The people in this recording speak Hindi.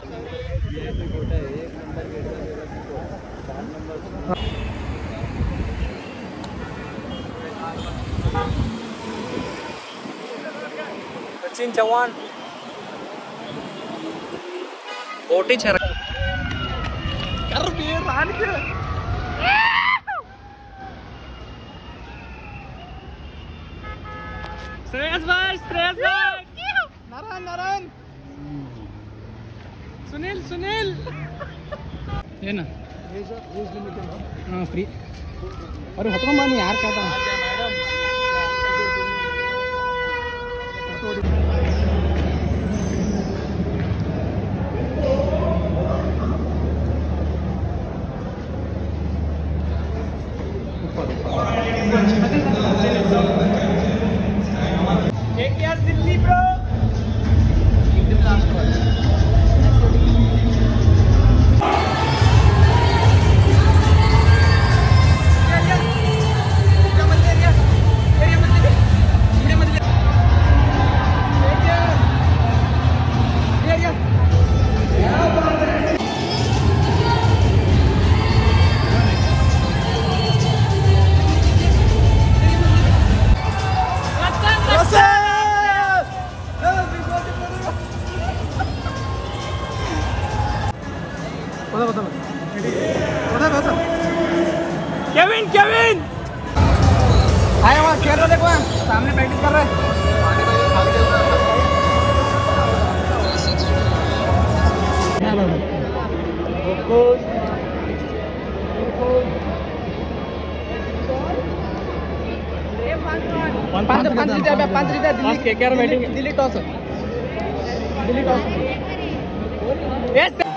सचिन चौहान कोटी छर कर बेर रान के श्रेयस भाई नारायण नारायण सुनील ये ना हाँ फ्री अरे हतमा मानी यार क्या था एक यार दिल्ली ब्रो एकदम लास्ट कॉल केविन आया वहाँ खेल रहा देखो सामने प्रैक्टिस कर रहा है पांच दिल्ली टॉस